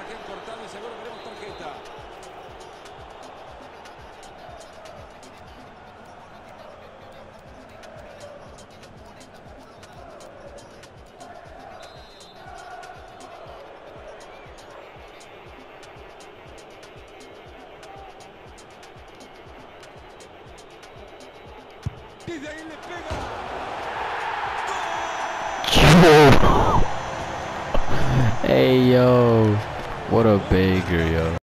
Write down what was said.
que han cortado y seguro veremos tarjeta. Desde ahí le pega. Hey yo, what a banger, yo.